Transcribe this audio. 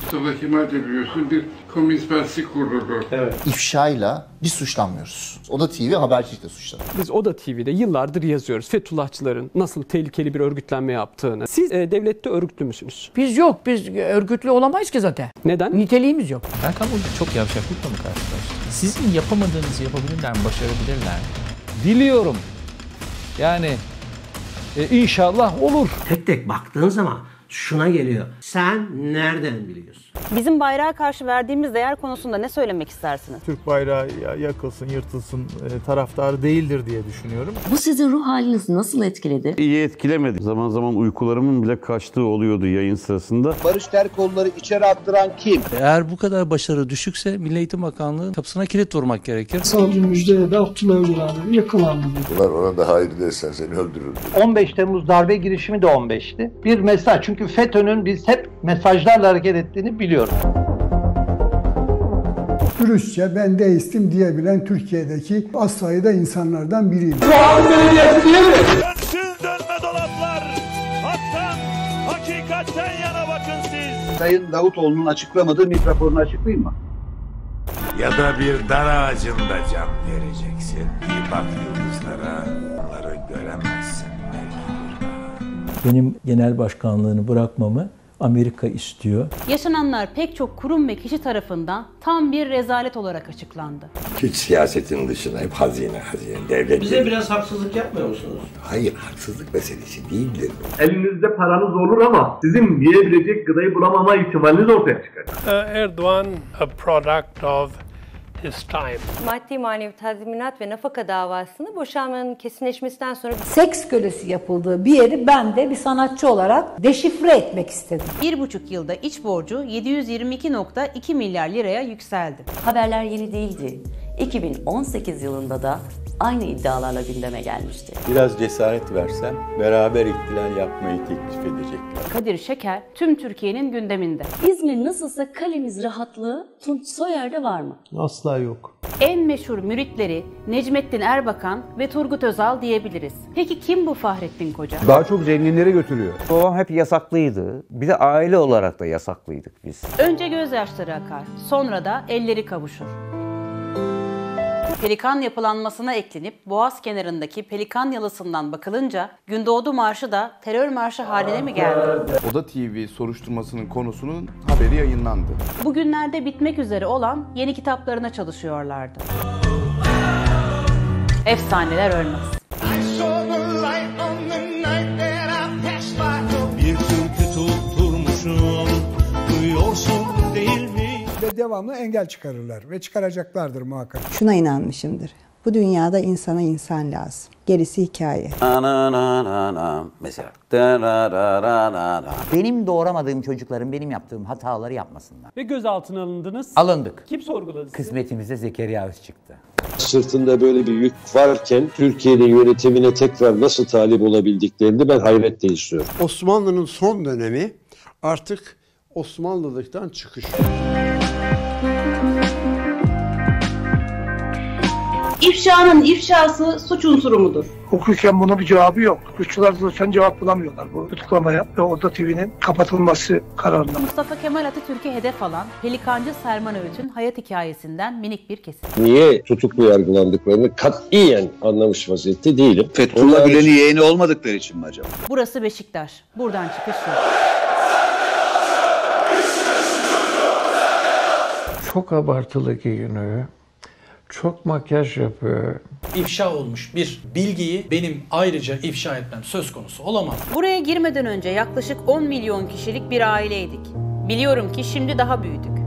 Mustafa Kemal de biliyorsun bir Komünist Partisi kurdu. Evet. İfşayla biz suçlanmıyoruz. Oda TV habercilikle suçlanıyor. Biz Oda TV'de yıllardır yazıyoruz Fethullahçıların nasıl tehlikeli bir örgütlenme yaptığını. Siz devlette örgütlü müsünüz? Biz yok. Biz örgütlü olamayız ki zaten. Neden? Niteliğimiz yok. Erkan burada çok yavşaklıkla mı karşılaştı? Sizin yapamadığınızı yapabilirler mi? Başarabilirler mi? Diliyorum. Yani inşallah olur. Tek tek baktığın zaman şuna geliyor. Sen nereden biliyorsun? Bizim bayrağa karşı verdiğimiz değer konusunda ne söylemek istersiniz? Türk bayrağı yakılsın, yırtılsın taraftarı değildir diye düşünüyorum. Bu sizin ruh halinizi nasıl etkiledi? İyi etkilemedi. Zaman zaman uykularımın bile kaçtığı oluyordu yayın sırasında. Barış Terkoğlu'ları içeri attıran kim? Eğer bu kadar başarı düşükse Milli Eğitim Bakanlığı kapısına kilit vurmak gerekir. Savcı Müjde'ye de Abdullah Öcalan'ın yakalandı dedi. Ona da hayır dersen seni öldürür. 15 Temmuz darbe girişimi de 15'ti. Bir mesaj. Çünkü FETÖ'nün biz hep mesajlarla hareket ettiğini biliyoruz. Dürüstçe ben deistim diyebilen Türkiye'deki az sayıda insanlardan biriyim. Dönsün dönme dolaplar. Haktan, hakikatten yana bakın siz. Sayın Davutoğlu'nun açıklamadığı MİT raporunu açıklayayım mı? Ya da bir dar ağacında can vereceksin. Bir bak yıldızlara, onları göremezsin. Benim genel başkanlığını bırakmamı Amerika istiyor. Yaşananlar pek çok kurum ve kişi tarafından tam bir rezalet olarak açıklandı. Hiç siyasetin dışına hep hazine devlet. Bize biraz haksızlık yapmıyor musunuz? Hayır, haksızlık meselesi değildir. Elinizde paranız olur ama sizin yiyebilecek gıdayı bulamama ihtimaliniz ortaya çıkar. Erdoğan, a product of his time. Maddi manevi tazminat ve nafaka davasını boşanmanın kesinleşmesinden sonra seks kölesi yapıldığı bir yeri ben de bir sanatçı olarak deşifre etmek istedim. 1,5 yılda iç borcu 722,2 milyar liraya yükseldi. Haberler yeni değildi. 2018 yılında da aynı iddialarla gündeme gelmişti. Biraz cesaret versen beraber ihtilal yapmayı teklif edecekler. Kadir Şeker tüm Türkiye'nin gündeminde. İzmir nasılsa kalemiz rahatlığı Tunç Soyer'de var mı? Asla yok. En meşhur müritleri Necmettin Erbakan ve Turgut Özal diyebiliriz. Peki kim bu Fahrettin Koca? Daha çok zenginlere götürüyor. Babam hep yasaklıydı. Bir de aile olarak da yasaklıydık biz. Önce gözyaşları akar, sonra da elleri kavuşur. Pelikan yapılanmasına eklenip Boğaz kenarındaki Pelikan Yalısı'ndan bakılınca Gündoğdu Marşı da terör marşı haline mi geldi? Oda TV soruşturmasının konusunun haberi yayınlandı. Bugünlerde bitmek üzere olan yeni kitaplarına çalışıyorlardı. Efsaneler ölmez. Bir türkü tutturmuşum, duyuyorsun değil mi? Ve devamlı engel çıkarırlar ve çıkaracaklardır muhakkak. Şuna inanmışımdır. Bu dünyada insana insan lazım. Gerisi hikaye. Mesela. Benim doğuramadığım çocukların benim yaptığım hataları yapmasınlar. Ve gözaltına alındınız. Alındık. Kim sorguladı sizi? Kısmetimize Zekeriya Öz çıktı. Sırtında böyle bir yük varken Türkiye'de yönetimine tekrar nasıl talip olabildiklerini ben hayretle izliyorum. Osmanlı'nın son dönemi artık Osmanlılıktan çıkış. İfşanın ifşası suç unsuru mudur? Hukuken bunun bir cevabı yok. Suçlular zaten cevap bulamıyorlar bu tutuklamaya ve Oda TV'nin kapatılması kararında. Mustafa Kemal Atatürk'e hedef alan Pelikancı Selman Öğüt'ün hayat hikayesinden minik bir kesit. Niye tutuklu yargılandıklarını katiyen anlamış vaziyette değilim. Fethullah Gülen'in yeğeni olmadıkları için mi acaba? Burası Beşiktaş. Buradan çıkış yok. Çok abartılı giyiniyor. Çok makyaj yapıyor. İfşa olmuş bir bilgiyi benim ayrıca ifşa etmem söz konusu olamaz. Buraya girmeden önce yaklaşık 10 milyon kişilik bir aileydik. Biliyorum ki şimdi daha büyüdük.